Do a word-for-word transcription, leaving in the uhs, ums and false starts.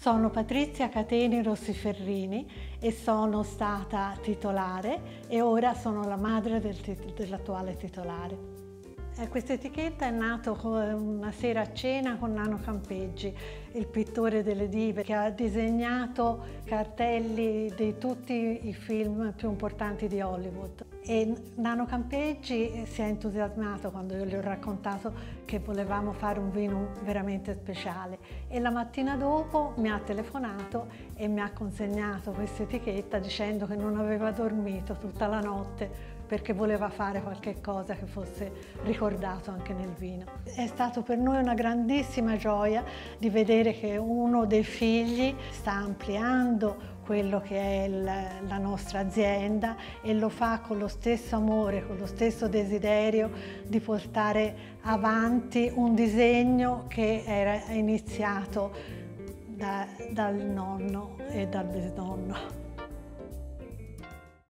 Sono Patrizia Cateni Rossiferrini e sono stata titolare e ora sono la madre del tit- dell'attuale titolare. Eh, questa etichetta è nata una sera a cena con Nano Campeggi, il pittore delle dive, che ha disegnato cartelli di tutti i film più importanti di Hollywood. E Nano Campeggi si è entusiasmato quando io gli ho raccontato che volevamo fare un vino veramente speciale e la mattina dopo mi ha telefonato e mi ha consegnato questa etichetta dicendo che non aveva dormito tutta la notte perché voleva fare qualche cosa che fosse ricordato anche nel vino. È stato per noi una grandissima gioia di vedere che uno dei figli sta ampliando quello che è il, la nostra azienda e lo fa con lo stesso amore, con lo stesso desiderio di portare avanti un disegno che era iniziato da, dal nonno e dal bisnonno.